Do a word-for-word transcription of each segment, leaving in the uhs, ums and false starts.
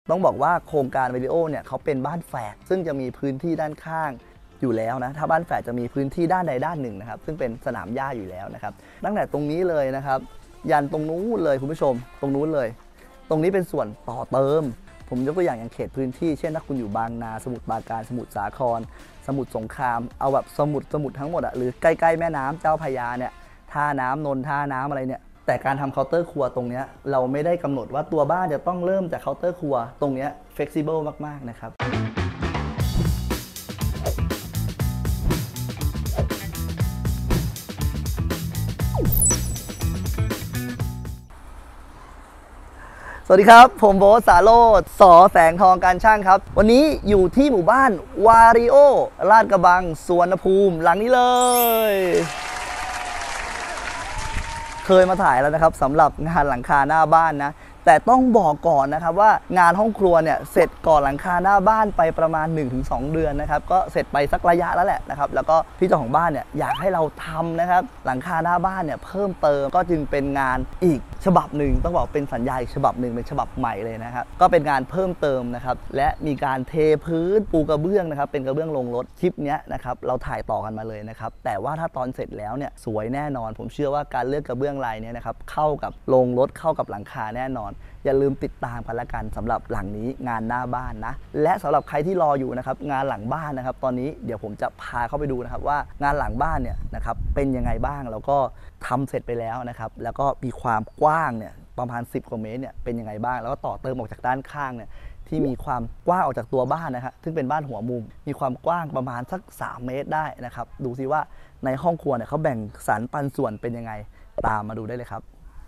ต้องบอกว่าโครงการวิดีโอเนี่ยเขาเป็นบ้านแฝดซึ่งจะมีพื้นที่ด้านข้างอยู่แล้วนะถ้าบ้านแฝดจะมีพื้นที่ด้านใดด้านหนึ่งนะครับซึ่งเป็นสนามหญ้าอยู่แล้วนะครับตั้งแต่ตรงนี้เลยนะครับยันตรงนู้นเลยคุณผู้ชมตรงนู้นเลยตรงนี้เป็นส่วนต่อเติมผมยกตัวอย่างอย่างเขตพื้นที่เช่นถ้าคุณอยู่บางนาสมุทรปราการสมุทรสาครสมุทรสงครามเอาแบบสมุทรสมุทรทั้งหมดอะหรือใกล้ๆแม่น้ำเจ้าพระยาเนี่ยท่าน้ำนนท่าน้ำอะไรเนี่ยแต่การทำเคาน์เตอร์ครัวตรงนี้เราไม่ได้กำหนดว่าตัวบ้านจะต้องเริ่มจากเคาน์เตอร์ครัวตรงนี้เฟล็กซิเบิลมากๆนะครับสวัสดีครับผมโบ๊ท สาโรจน์ สอแสงทองการช่างครับวันนี้อยู่ที่หมู่บ้านวาริโอลาดกระบังสุวรรณภูมิหลังนี้เลยเคยมาถ่ายแล้วนะครับสำหรับงานหลังคาหน้าบ้านนะแต่ต้องบอกก่อนนะครับว่างานห้องครัวเนี่ยเสร็จก่อนหลังคาหน้าบ้านไปประมาณ หนึ่งถึงสอง เดือนนะครับก็เสร็จไปสักระยะแล้วแหละนะครับแล้วก็พี่เจ้าของบ้านเนี่ยอยากให้เราทำนะครับหลังคาหน้าบ้านเนี่ยเพิ่มเติมก็จึงเป็นงานอีกฉบับหนึ่งต้องบอกเป็นสัญญาอีกฉบับหนึ่งเป็นฉบับใหม่เลยนะครับก็เป็นงานเพิ่มเติมนะครับและมีการเทพื้นปูกระเบื้องนะครับเป็นกระเบื้องลงรถคลิปนี้นะครับเราถ่ายต่อกันมาเลยนะครับแต่ว่าถ้าตอนเสร็จแล้วเนี่ยสวยแน่นอนผมเชื่อว่าการเลือกกระเบื้องลายนี้นะครับเข้ากับลงรถเข้ากับหลังคาแน่นอนอย่าลืมติดตามกันละกันสำหรับหลังนี้งานหน้าบ้านนะและสำหรับใครที่รออยู่นะครับงานหลังบ้านนะครับตอนนี้เดี๋ยวผมจะพาเข้าไปดูนะครับว่างานหลังบ้านเนี่ยนะครับเป็นยังไงบ้างแล้วก็ทำเสร็จไปแล้วนะครับแล้วก็มีความกว้างเนี่ยประมาณสิบกว่าเมตรเนี่ยเป็นยังไงบ้างแล้วก็ต่อเติมออกจากด้านข้างเนี่ยที่มีความกว้างออกจากตัวบ้านนะครับซึ่งเป็นบ้านหัวมุมมีความกว้างประมาณสักสามเมตรได้นะครับดูซิว่าในห้องครัวเนี่ยเขาแบ่งสรรปันส่วนเป็นยังไงตามมาดูได้เลยครับ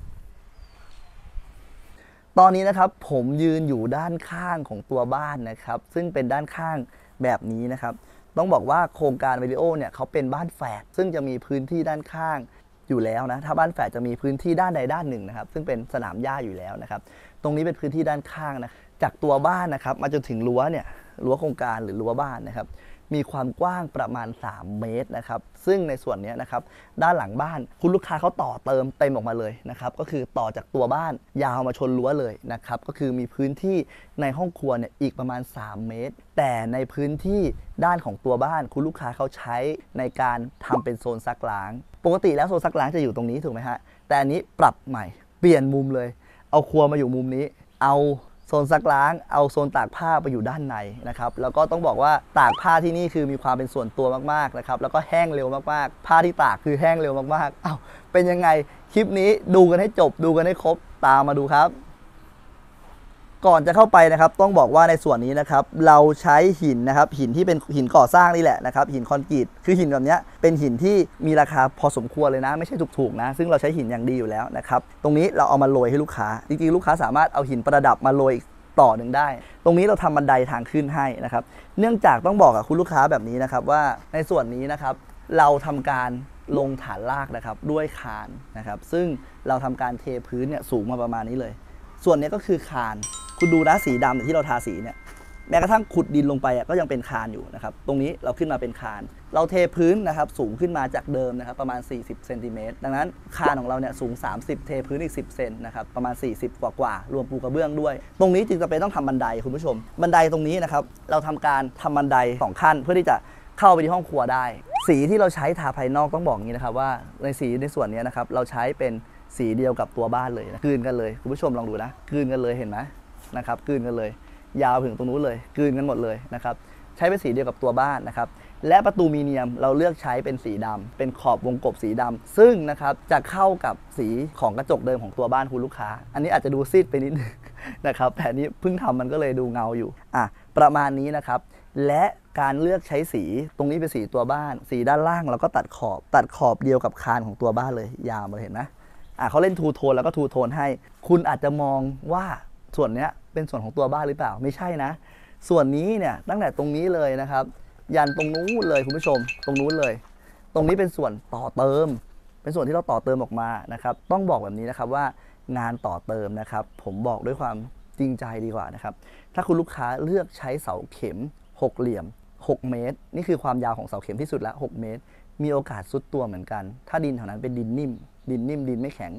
ตอนนี้นะครับผมยืนอยู่ด้านข้างของตัวบ้านนะครับซึ่งเป็นด้านข้างแบบนี้นะครับต้องบอกว่าโครงการวิดีโอเนี่ยเขาเป็นบ้านแฝดซึ่งจะมีพื้นที่ด้านข้างอยู่แล้วนะถ้าบ้านแฝดจะมีพื้นที่ด้านใดด้านหนึ่งนะครับซึ่งเป็นสนามหญ้าอยู่แล้วนะครับตรงนี้เป็นพื้นที่ด้านข้างนะจากตัวบ้านนะครับมาจนถึงรั้วเนี่ยรั้วโครงการหรือรั้วบ้านนะครับมีความกว้างประมาณสามเมตรนะครับซึ่งในส่วนนี้นะครับด้านหลังบ้านคุณลูกค้าเขาต่อเติมเต็มออกมาเลยนะครับก็คือต่อจากตัวบ้านยาวมาชนรั้วเลยนะครับก็คือมีพื้นที่ในห้องครัวเนี่ยอีกประมาณสามเมตรแต่ในพื้นที่ด้านของตัวบ้านคุณลูกค้าเขาใช้ในการทำเป็นโซนซักล้างปกติแล้วโซนซักล้างจะอยู่ตรงนี้ถูกไหมฮะแต่อันนี้ปรับใหม่เปลี่ยนมุมเลยเอาครัวมาอยู่มุมนี้เอาโซนซักล้างเอาโซนตากผ้าไปอยู่ด้านในนะครับแล้วก็ต้องบอกว่าตากผ้าที่นี่คือมีความเป็นส่วนตัวมากๆนะครับแล้วก็แห้งเร็วมากๆผ้าที่ตากคือแห้งเร็วมากๆอ้าวเป็นยังไงคลิปนี้ดูกันให้จบดูกันให้ครบตามมาดูครับก่อนจะเข้าไปนะครับต้องบอกว่าในส่วนนี้นะครับเราใช้หินนะครับหินที่เป็นหินก่อสร้างนี่แหละนะครับหินคอนกรีตคือหินแบบนี้เป็นหินที่มีราคาพอสมควรเลยนะไม่ใช่ถูกๆนะซึ่งเราใช้หินอย่างดีอยู่แล้วนะครับตรงนี้เราเอามาโรยให้ลูกค้าจริงๆลูกค้าสามารถเอาหินประดับมาโรยต่อหนึ่งได้ตรงนี้เราทำบันไดทางขึ้นให้นะครับเนื่องจากต้องบอกกับคุณลูกค้าแบบนี้นะครับว่าในส่วนนี้นะครับเราทำการลงฐานรากนะครับด้วยคานนะครับซึ่งเราทำการเทพื้นเนี่ยสูงมาประมาณนี้เลยส่วนนี้ก็คือคานคุณดูนะสีดำที่เราทาสีเนี่ยแม้กระทั่งขุดดินลงไปก็ยังเป็นคานอยู่นะครับตรงนี้เราขึ้นมาเป็นคานเราเทพื้นนะครับสูงขึ้นมาจากเดิมนะครับประมาณสี่สิบเซนติเมตรดังนั้นคานของเราเนี่ยสูงสามสิบเทพื้นอีกสิบเซนนะครับประมาณสี่สิบกว่ากว่ารวมปูกระเบื้องด้วยตรงนี้จึงจะเป็นต้องทำบันไดคุณผู้ชมบันไดตรงนี้นะครับเราทำการทำบันไดสองขั้นเพื่อที่จะเข้าไปที่ห้องครัวได้สีที่เราใช้ทาภายนอกต้องบอกอย่างนี้นะครับว่าในสีในส่วนนี้นะครับเราใช้เป็นสีเดียวกับตัวบ้านเลยนะกลืนกันเลยคุณผู้ชมลองดูนะกลืนกันเลยเห็นไหมนะครับกลืนกันเลยยาวถึงตรงนู้นเลยกลืนกันหมดเลยนะครับใช้เป็นสีเดียวกับตัวบ้านนะครับและประตูมีเนียมเราเลือกใช้เป็นสีดำเป็นขอบวงกบสีดำซึ่งนะครับจะเข้ากับสีของกระจกเดิมของตัวบ้านคุณลูกค้าอันนี้อาจจะดูซีดไปนิดนึงนะครับแต่นี้เพิ่งทำมันก็เลยดูเงาอยู่อ่ะประมาณนี้นะครับและการเลือกใช้สีตรงนี้เป็นสีตัวบ้านสีด้านล่างเราก็ตัดขอบตัดขอบเดียวกับคานของตัวบ้านเลยยาวมาเห็นไหมอ่ะเขาเล่นทูโทนแล้วก็ทูโทนให้คุณอาจจะมองว่าส่วนนี้เป็นส่วนของตัวบ้านหรือเปล่าไม่ใช่นะส่วนนี้เนี่ยตั้งแต่ตรงนี้เลยนะครับยันตรงนู้นเลยคุณผู้ชมตรงนู้นเลยตรงนี้เป็นส่วนต่อเติมเป็นส่วนที่เราต่อเติมออกมานะครับต้องบอกแบบนี้นะครับว่างานต่อเติมนะครับผมบอกด้วยความจริงใจดีกว่านะครับถ้าคุณลูกค้าเลือกใช้เสาเข็มหกเหลี่ยมหกเมตรนี่คือความยาวของเสาเข็มที่สุดแล้วหกเมตรมีโอกาสซุดตัวเหมือนกันถ้าดินแถวนั้นเป็นดินนิ่มดินนิ่มดินไม่แข็ง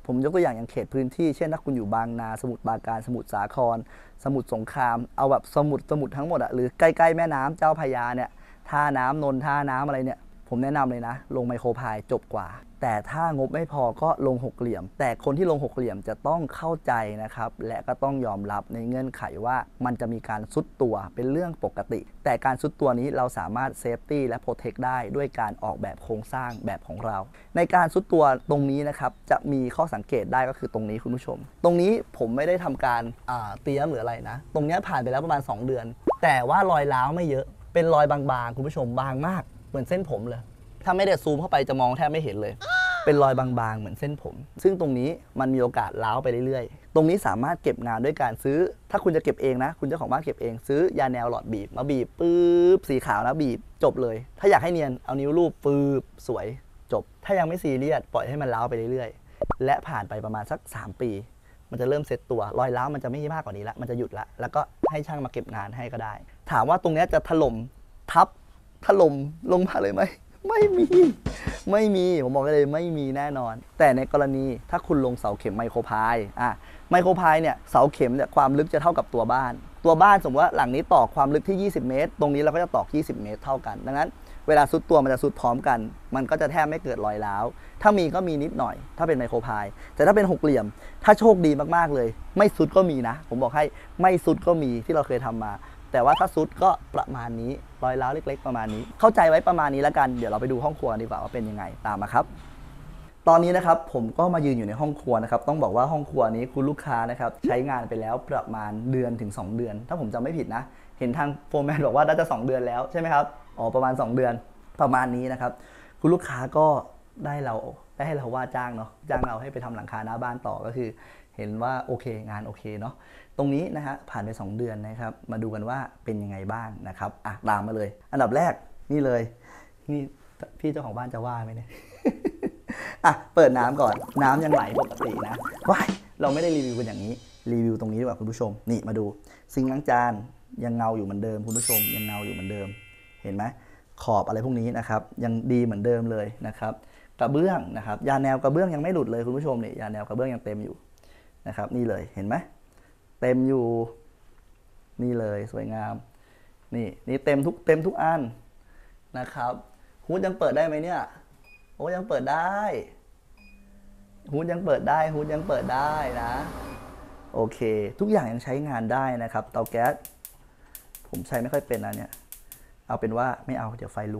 ผมยกตัวอย่างอย่างเขตพื้นที่เช่นถ้าคุณอยู่บางนาสมุทรปราการสมุทรสาครสมุทรสงครามเอาแบบสมุทรสมุทรทั้งหมดอะหรือใกล้ๆแม่น้ำเจ้าพระยาเนี่ยท่าน้ำนนท่าน้ำอะไรเนี่ยผมแนะนำเลยนะลงไมโครพายจบกว่าแต่ถ้างบไม่พอก็ลงหกเหลี่ยมแต่คนที่ลงหกเหลี่ยมจะต้องเข้าใจนะครับและก็ต้องยอมรับในเงื่อนไขว่ามันจะมีการซุดตัวเป็นเรื่องปกติแต่การซุดตัวนี้เราสามารถเซฟตี้และโปรเทคได้ด้วยการออกแบบโครงสร้างแบบของเราในการซุดตัวตรงนี้นะครับจะมีข้อสังเกตได้ก็คือตรงนี้คุณผู้ชมตรงนี้ผมไม่ได้ทำการเตรียมหรืออะไรนะตรงนี้ผ่านไปแล้วประมาณสองเดือนแต่ว่ารอยร้าวไม่เยอะเป็นรอยบางๆคุณผู้ชมบางมากเหมือนเส้นผมเลยถ้าไม่ได้ซูมเข้าไปจะมองแทบไม่เห็นเลยเป็นรอยบางๆเหมือนเส้นผมซึ่งตรงนี้มันมีโอกาสร้าวไปเรื่อยๆตรงนี้สามารถเก็บงานด้วยการซื้อถ้าคุณจะเก็บเองนะคุณเจ้าของบ้านเก็บเองซื้อยาแนวหลอดบีบมาบีบปื๊บสีขาวนะบีบจบเลยถ้าอยากให้เนียนเอานิ้วลูบปื๊บสวยจบถ้ายังไม่ซีเรียสปล่อยให้มันร้าวไปเรื่อยๆและผ่านไปประมาณสักสามปีมันจะเริ่มเซตตัวรอยร้าวมันจะไม่มากกว่านี้ละมันจะหยุดละแล้วก็ให้ช่างมาเก็บงานให้ก็ได้ถามว่าตรงนี้จะถล่มทับถล่มลงมาเลยไหมไม่มีไม่มีผมบอกเลยไม่มีแน่นอนแต่ในกรณีถ้าคุณลงเสาเข็มไมโครพายอ่ะไมโครพายเนี่ยเสาเข็มเนี่ยความลึกจะเท่ากับตัวบ้านตัวบ้านสมมติว่าหลังนี้ต่อความลึกที่ยี่สิบเมตรตรงนี้เราก็จะตอกยี่สิบเมตรเท่ากันดังนั้นเวลาซุดตัวมันจะซุดพร้อมกันมันก็จะแทบไม่เกิดรอยร้าวถ้ามีก็มีนิดหน่อยถ้าเป็นไมโครพายแต่ถ้าเป็นหกเหลี่ยมถ้าโชคดีมากๆเลยไม่ซุดก็มีนะผมบอกให้ไม่ซุดก็มีที่เราเคยทำมาแต่ว่าถ้าซุดก็ประมาณนี้รอยร้าวเล็กๆประมาณนี้เข้าใจไว้ประมาณนี้แล้วกันเดี๋ยวเราไปดูห้องครัวดีกว่าว่าเป็นยังไงตามมาครับตอนนี้นะครับผมก็มายืนอยู่ในห้องครัวนะครับต้องบอกว่าห้องครัวนี้คุณลูกค้านะครับใช้งานไปแล้วประมาณเดือนถึงสองเดือนถ้าผมจำไม่ผิดนะเห็นทางโฟร์แมนบอกว่าน่าจะสองเดือนแล้วใช่ไหมครับอ๋อประมาณสองเดือนประมาณนี้นะครับคุณลูกค้าก็ได้เราได้ให้เราว่าจ้างเนาะจ้างเราให้ไปทำหลังคาหน้าบ้านต่อก็คือเห็นว่าโอเคงานโอเคเนาะตรงนี้นะฮะผ่านไปสองเดือนนะครับมาดูกันว่าเป็นยังไงบ้างนะครับอ่ะตามมาเลยอันดับแรกนี่เลยนี่พี่เจ้าของบ้านจะว่าไหมเนี่ย อ่ะเปิดน้ำก่อนน้ำยังไหลปกตินะว้ายเราไม่ได้รีวิวกันอย่างนี้รีวิวตรงนี้ดีกว่าคุณผู้ชมนี่มาดูซิงค์ล้างจานยังเงาอยู่เหมือนเดิมคุณผู้ชมยังเงาอยู่เหมือนเดิมเห็นไหมขอบอะไรพวกนี้นะครับยังดีเหมือนเดิมเลยนะครับกระเบื้องนะครับยาแนวกระเบื้องยังไม่หลุดเลยคุณผู้ชมนี่ยาแนวกระเบื้องยังเต็มอยู่นะครับนี่เลยเห็นไหมเต็มอยู่นี่เลยสวยงามนี่นี่เต็มทุกเต็มทุกอันนะครับฮูดยังเปิดได้ไหมเนี่ยโอ้ยังเปิดได้ฮูดยังเปิดได้ฮูดยังเปิดได้นะโอเคทุกอย่างยังใช้งานได้นะครับเตาแก๊สผมใช้ไม่ค่อยเป็นนะเนี่ยเอาเป็นว่าไม่เอาเดี๋ยวไฟลุก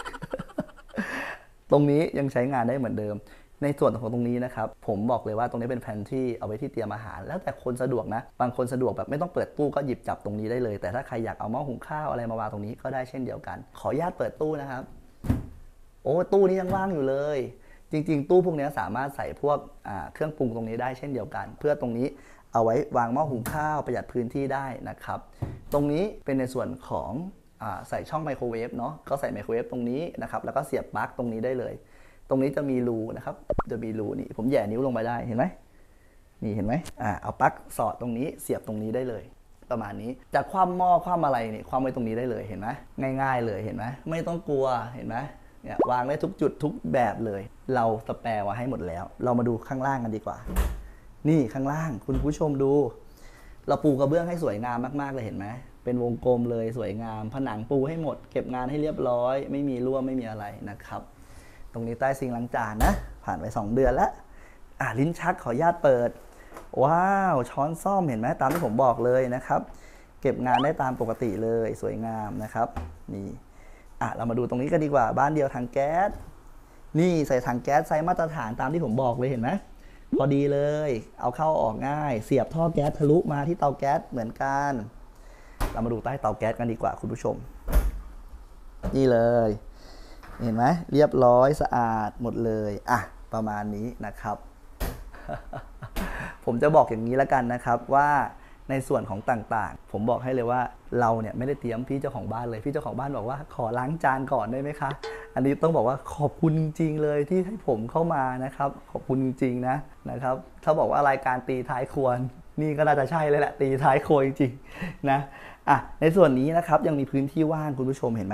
ตรงนี้ยังใช้งานได้เหมือนเดิมในส่วนของตรงนี้นะครับผมบอกเลยว่าตรงนี้เป็นแพนที่เอาไว้ที่เตรียมอาหารแล้วแต่คนสะดวกนะบางคนสะดวกแบบไม่ต้องเปิดตู้ก็หยิบจับตรงนี้ได้เลยแต่ถ้าใครอยากเอาหม้อหุงข้าวอะไรมาวางตรงนี้ก็ได้เช่นเดียวกันขออนุญาตเปิดตู้นะครับโอ้ตู้นี้ยังว่างอยู่เลยจริงๆตู้พวกนี้สามารถใส่พวกเครื่องปรุงตรงนี้ได้เช่นเดียวกันเพื่อตรงนี้เอาไว้วางหม้อหุงข้าวประหยัดพื้นที่ได้นะครับตรงนี้เป็นในส่วนของใส่ช่องไมโครเวฟเนาะก็ใส่ไมโครเวฟตรงนี้นะครับแล้วก็เสียบปลั๊กตรงนี้ได้เลยตรงนี้จะมีรูนะครับจะมีรูนี่ผมแหย่นิ้วลงไปได้เห็นไหมนี่เห็นไหมอ่าเอาปลั๊กสอดตรงนี้เสียบตรงนี้ได้เลยประมาณนี้จะคว่ำหม้อคว่ำอะไรนี่คว่ำไว้ตรงนี้ได้เลยเห็นไหมง่ายๆเลยเห็นไหมไม่ต้องกลัวเห็นไหมเนี่ยวางได้ทุกจุดทุกแบบเลยเราสแปร์ไว้ให้หมดแล้วเรามาดูข้างล่างกันดีกว่านี่ข้างล่างคุณผู้ชมดูเราปูกระเบื้องให้สวยงามมากๆเลยเห็นไหมเป็นวงกลมเลยสวยงามผนังปูให้หมดเก็บงานให้เรียบร้อยไม่มีรั่วไม่มีอะไรนะครับตรงนี้ใต้ซิงค์ล้างจานนะผ่านไปสองเดือนแล้วอ่ะลิ้นชักขออนุญาตเปิดว้าวช้อนซ่อมเห็นไหมตามที่ผมบอกเลยนะครับเก็บงานได้ตามปกติเลยสวยงามนะครับนี่อ่ะเรามาดูตรงนี้กันดีกว่าบ้านเดียวถังแก๊สนี่ใส่ถังแก๊สไซส์มาตรฐานตามที่ผมบอกเลยเห็นไหมพอดีเลยเอาเข้าออกง่ายเสียบท่อแก๊สทะลุมาที่เตาแก๊สเหมือนกันเรามาดูใต้เตาแก๊สกันดีกว่าคุณผู้ชมนี่เลยเห็นไหมเรียบร้อยสะอาดหมดเลยอ่ะประมาณนี้นะครับ ผมจะบอกอย่างนี้แล้วกันนะครับว่าในส่วนของต่างๆผมบอกให้เลยว่าเราเนี่ยไม่ได้เตรียมพี่เจ้าของบ้านเลยพี่เจ้าของบ้านบอกว่าขอล้างจานก่อนได้ไหมคะอันนี้ต้องบอกว่าขอบคุณจริงๆเลยที่ให้ผมเข้ามานะครับขอบคุณจริงๆนะนะครับถ้าบอกว่ารายการตีท้ายครัวนี่ก็น่าจะใช่เลยแหละตีท้ายครัวจริงๆนะอ่ะในส่วนนี้นะครับยังมีพื้นที่ว่างคุณผู้ชมเห็นไหม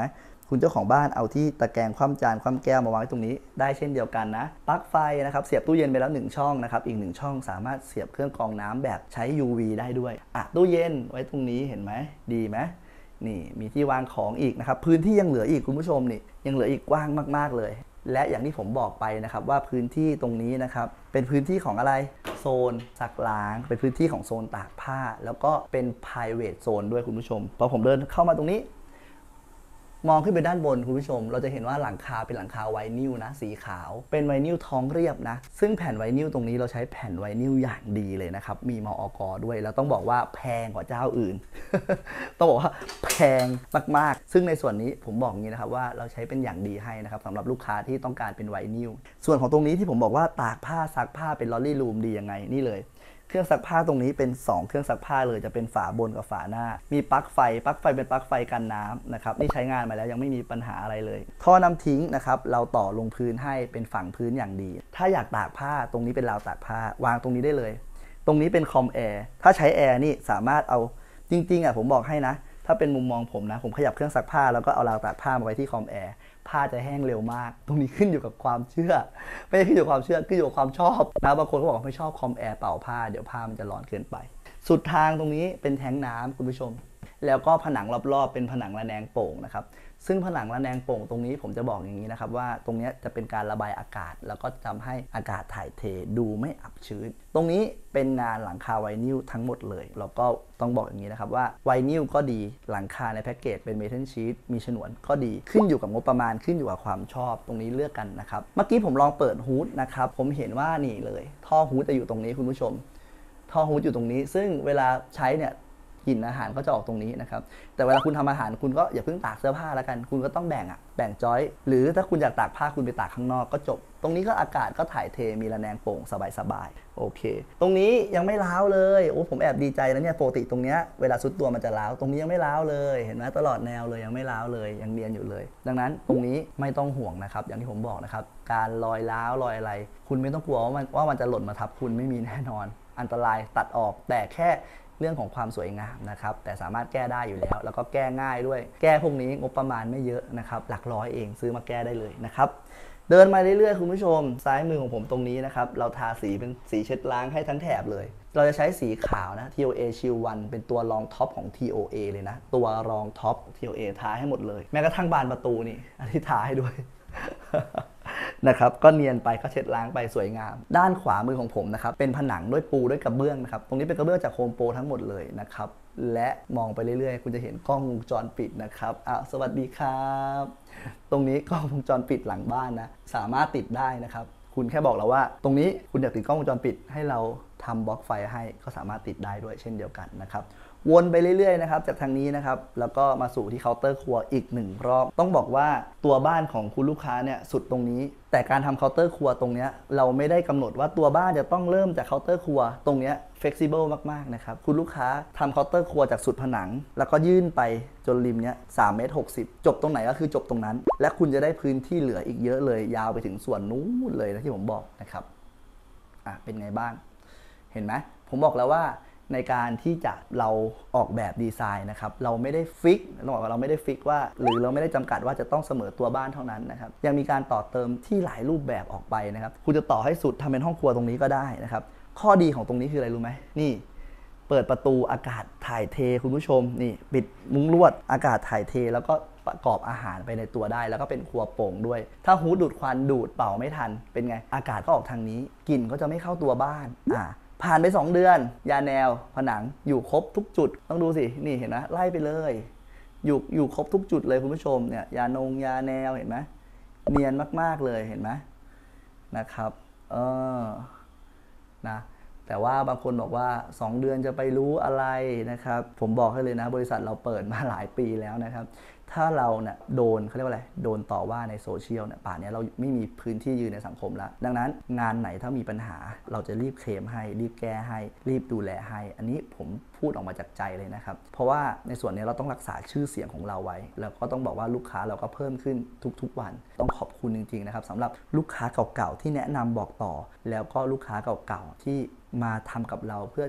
คุณเจ้าของบ้านเอาที่ตะแกรงคว่ำจานคว่ำแก้วมาวางไว้ตรงนี้ได้เช่นเดียวกันนะปลั๊กไฟนะครับเสียบตู้เย็นไปแล้วหนึ่งช่องนะครับอีกหนึ่งช่องสามารถเสียบเครื่องกรองน้ำแบบใช้ ยู วี ได้ด้วยอ่ะตู้เย็นไว้ตรงนี้เห็นไหมดีไหมนี่มีที่วางของอีกนะครับพื้นที่ยังเหลืออีกคุณผู้ชมนี่ยังเหลืออีกกว้างมากๆเลยและอย่างที่ผมบอกไปนะครับว่าพื้นที่ตรงนี้นะครับเป็นพื้นที่ของอะไรโซนซักล้างเป็นพื้นที่ของโซนตากผ้าแล้วก็เป็น private zone ด้วยคุณผู้ชมพอผมเดินเข้ามาตรงนี้มองขึ้นไปด้านบนคุณผู้ชมเราจะเห็นว่าหลังคาเป็นหลังคาไวนิลนะสีขาวเป็นไวนิลท้องเรียบนะซึ่งแผ่นไวนิลตรงนี้เราใช้แผ่นไวนิลอย่างดีเลยนะครับมีมอก.ด้วยแล้วต้องบอกว่าแพงกว่าเจ้าอื่น ต้องบอกว่าแพงมากๆซึ่งในส่วนนี้ผมบอกอย่างนี้นะครับว่าเราใช้เป็นอย่างดีให้นะครับสำหรับลูกค้าที่ต้องการเป็นไวนิลส่วนของตรงนี้ที่ผมบอกว่าตากผ้าซักผ้าเป็นลอรี่รูมดียังไงนี่เลยเครื่องซักผ้าตรงนี้เป็นสองเครื่องซักผ้าเลยจะเป็นฝาบนกับฝาหน้ามีปลั๊กไฟปลั๊กไฟเป็นปลั๊กไฟกันน้ำนะครับนี่ใช้งานมาแล้วยังไม่มีปัญหาอะไรเลยท่อน้ำทิ้งนะครับเราต่อลงพื้นให้เป็นฝั่งพื้นอย่างดีถ้าอยากตากผ้าตรงนี้เป็นราวตากผ้าวางตรงนี้ได้เลยตรงนี้เป็นคอมแอร์ถ้าใช้แอร์นี่สามารถเอาจริงๆอ่ะผมบอกให้นะถ้าเป็นมุมมองผมนะผมขยับเครื่องซักผ้าแล้วก็เอาราวตากผ้ามาไว้ที่คอมแอร์ผ้าจะแห้งเร็วมากตรงนี้ขึ้นอยู่กับความเชื่อไม่ใช่ขึ้นอยู่กับความเชื่อขึ้นอยู่กับความชอบนะบางคนเขาบอกว่าไม่ชอบคอมแอร์เป่าผ้าเดี๋ยวผ้ามันจะร้อนเกินไปสุดทางตรงนี้เป็นแท้งน้ำคุณผู้ชมแล้วก็ผนังรอบๆเป็นผนังระแนงโป่งนะครับซึ่งผนังระแนงโป่งตรงนี้ผมจะบอกอย่างนี้นะครับว่าตรงนี้จะเป็นการระบายอากาศแล้วก็ทำให้อากาศถ่ายเทดูไม่อับชื้นตรงนี้เป็นงานหลังคาไวนิลทั้งหมดเลยแล้วก็ต้องบอกอย่างนี้นะครับว่าไวนิลก็ดีหลังคาในแพ็กเกจเป็นเมทัลชีทมีฉนวนก็ดีขึ้นอยู่กับงบประมาณขึ้นอยู่กับความชอบตรงนี้เลือกกันนะครับเมื่อกี้ผมลองเปิดฮูดนะครับผมเห็นว่านี่เลยท่อฮูดจะอยู่ตรงนี้คุณผู้ชมท่อฮูดอยู่ตรงนี้ซึ่งเวลาใช้เนี่ยกลิ่นอาหารก็จะออกตรงนี้นะครับแต่เวลาคุณทำอาหารคุณก็อย่าเพิ่งตากเสื้อผ้าแล้วกันคุณก็ต้องแบ่งอ่ะแบ่งจอยหรือถ้าคุณอยากตากผ้าคุณไปตากข้างนอกก็จบตรงนี้ก็อากาศก็ถ่ายเทมีระแนงโป่งสบายๆโอเคตรงนี้ยังไม่ร้าวเลยโอ้ผมแอบดีใจนะเนี่ยปกติตรงเนี้ยเวลาซุดตัวมันจะร้าวตรงนี้ยังไม่ร้าวเลยเห็นไหมตลอดแนวเลยยังไม่ร้าวเลยยังเนียนอยู่เลยดังนั้นตรงนี้ไม่ต้องห่วงนะครับอย่างที่ผมบอกนะครับการรอยร้าวรอยอะไรคุณไม่ต้องกลัวว่ามันว่ามันจะหล่นมาทับคุณไม่มีแน่นอนอันตรายตัดออกแต่แค่เรื่องของความสวยงามนะครับแต่สามารถแก้ได้อยู่แล้วแล้วก็แก้ง่ายด้วยแก้พวกนี้งบประมาณไม่เยอะนะครับหลักร้อยเองซื้อมาแก้ได้เลยนะครับเดินมาเรื่อยๆคุณผู้ชมซ้ายมือของผมตรงนี้นะครับเราทาสีเป็นสีเช็ดล้างให้ทั้งแถบเลยเราจะใช้สีขาวนะ ที โอ เอ Shield วันเป็นตัวรองท็อปของ ที โอ เอ เลยนะตัวรองท็อป ที โอ เอ ทาให้หมดเลยแม้กระทั่งบานประตูนี่อันที่ทาให้ด้วย นะครับก็เนียนไปก็เช็ดล้างไปสวยงามด้านขวามือของผมนะครับเป็นผนังด้วยปูด้วยกระเบื้องนะครับตรงนี้เป็นกระเบื้องจากโฮมโปรทั้งหมดเลยนะครับและมองไปเรื่อยๆคุณจะเห็นกล้องวงจรปิดนะครับอ่ะสวัสดีครับตรงนี้กล้องวงจรปิดหลังบ้านนะสามารถติดได้นะครับคุณแค่บอกเราว่าตรงนี้คุณอยากติดกล้องวงจรปิดให้เราทำบล็อกไฟให้ก็สามารถติดได้ด้วยเช่นเดียวกันนะครับวนไปเรื่อยๆนะครับจากทางนี้นะครับแล้วก็มาสู่ที่เคาน์เตอร์ครัวอีกหนึ่งรอบต้องบอกว่าตัวบ้านของคุณลูกค้าเนี่ยสุดตรงนี้แต่การทำเคาน์เตอร์ครัวตรงนี้เราไม่ได้กำหนดว่าตัวบ้านจะต้องเริ่มจากเคาน์เตอร์ครัวตรงนี้ flexible มากๆนะครับคุณลูกค้าทำเคาน์เตอร์ครัวจากสุดผนังแล้วก็ยื่นไปจนริมเนี้ยสามเมตรหกสิบจบตรงไหนก็คือจบตรงนั้นและคุณจะได้พื้นที่เหลืออีกเยอะเลยยาวไปถึงส่วนนู้นเลยนะที่ผมบอกนะครับอ่ะเป็นไงบ้างเห็นไหมผมบอกแล้วว่าในการที่จะเราออกแบบดีไซน์นะครับเราไม่ได้ฟิกเราบอกว่าเราไม่ได้ฟิกว่าหรือเราไม่ได้จำกัดว่าจะต้องเสมอตัวบ้านเท่านั้นนะครับยังมีการต่อเติมที่หลายรูปแบบออกไปนะครับคุณจะต่อให้สุดทำเป็นห้องครัวตรงนี้ก็ได้นะครับข้อดีของตรงนี้คืออะไรรู้ไหมนี่เปิดประตูอากาศถ่ายเทคุณผู้ชมนี่ปิดมุ้งลวดอากาศถ่ายเทแล้วก็ประกอบอาหารไปในตัวได้แล้วก็เป็นครัวโปร่งด้วยถ้าฮูดดูดควันดูดเป่าไม่ทันเป็นไงอากาศก็ออกทางนี้กลิ่นก็จะไม่เข้าตัวบ้านอ่าผ่านไปสองเดือนยาแนวผนังอยู่ครบทุกจุดต้องดูสินี่เห็นไหมไล่ไปเลยอยู่อยู่ครบทุกจุดเลยคุณผู้ชมเนี่ยยานงยาแนวเห็นไหมเนียนมากๆเลยเห็นไหมนะครับเออนะแต่ว่าบางคนบอกว่าสองเดือนจะไปรู้อะไรนะครับผมบอกให้เลยนะบริษัทเราเปิดมาหลายปีแล้วนะครับถ้าเราเนี่ยโดนเขาเรียกว่าอะไรโดนต่อว่าในโซเชียลเนี่ยป่านนี้เราไม่มีพื้นที่ยืนในสังคมแล้วดังนั้นงานไหนถ้ามีปัญหาเราจะรีบเคลมให้รีบแก้ให้รีบดูแลให้อันนี้ผมพูดออกมาจากใจเลยนะครับเพราะว่าในส่วนนี้เราต้องรักษาชื่อเสียงของเราไว้แล้วก็ต้องบอกว่าลูกค้าเราก็เพิ่มขึ้นทุกๆวันต้องขอบคุณจริงๆนะครับสำหรับลูกค้าเก่าๆที่แนะนำบอกต่อแล้วก็ลูกค้าเก่าๆที่มาทำกับเราเพื่อที่จะ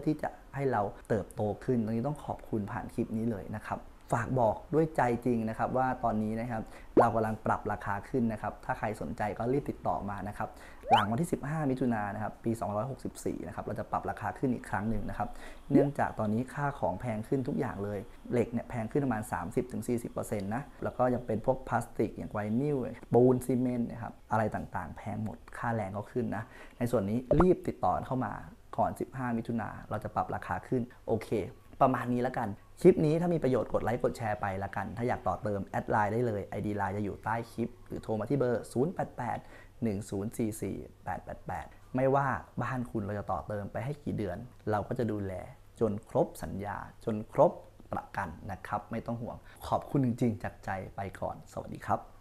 ให้เราเติบโตขึ้นตรงนี้ต้องขอบคุณผ่านคลิปนี้เลยนะครับฝากบอกด้วยใจจริงนะครับว่าตอนนี้นะครับเรากำลังปรับราคาขึ้นนะครับถ้าใครสนใจก็รีบติดต่อมานะครับหลังวันที่สิบห้ามิถุนายนนะครับปีสองร้อยหกสิบสี่นะครับเราจะปรับราคาขึ้นอีกครั้งหนึ่งนะครับเนื่องจากตอนนี้ค่าของแพงขึ้นทุกอย่างเลยเหล็กเนี่ยแพงขึ้นประมาณ สามสิบถึงสี่สิบเปอร์เซ็นต์ นะแล้วก็ยังเป็นพวกพลาสติกอย่างไวนิลปูนซีเมนต์นะครับอะไรต่างๆแพงหมดค่าแรงก็ขึ้นนะในส่วนนี้รีบติดต่อเข้ามาก่อนสิบห้ามิถุนายนเราจะปรับราคาขึ้นโอเคประมาณนี้แล้วกันคลิปนี้ถ้ามีประโยชน์กดไลค์กดแชร์ไปละกันถ้าอยากต่อเติมแอดไลน์ได้เลย ไอ ดี ไลน์จะอยู่ใต้คลิปหรือโทรมาที่เบอร์ ศูนย์ แปด แปด หนึ่ง ศูนย์ สี่ สี่ แปด แปด แปด ไม่ว่าบ้านคุณเราจะต่อเติมไปให้กี่เดือนเราก็จะดูแลจนครบสัญญาจนครบประกันนะครับไม่ต้องห่วงขอบคุณจริงๆจากใจไปก่อนสวัสดีครับ